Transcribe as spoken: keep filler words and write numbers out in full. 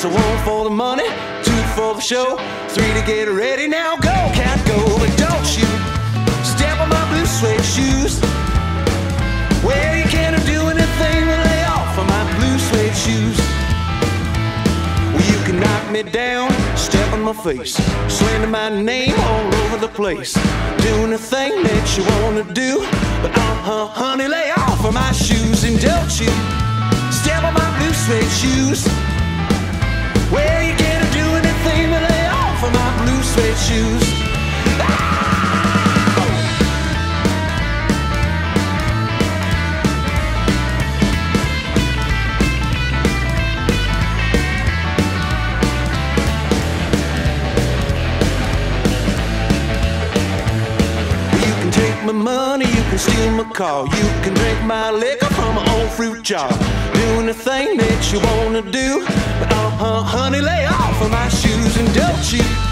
So one for the money, two for the show, three to get ready. Now go, cat, go, but don't you step on my blue suede shoes. Well, you can't do anything but lay off of my blue suede shoes. Well, you can knock me down, step on my face, slander my name all over the place, doing the thing that you wanna do, but uh-huh, honey, lay off of my shoes. And don't you step on my blue suede shoes. Well, you can't do anything but lay off of my blue suede shoes. Ah! My money, you can steal my car, you can drink my liquor from an old fruit jar, doing the thing that you wanna do, but uh-huh, honey, lay off of my shoes. And don't you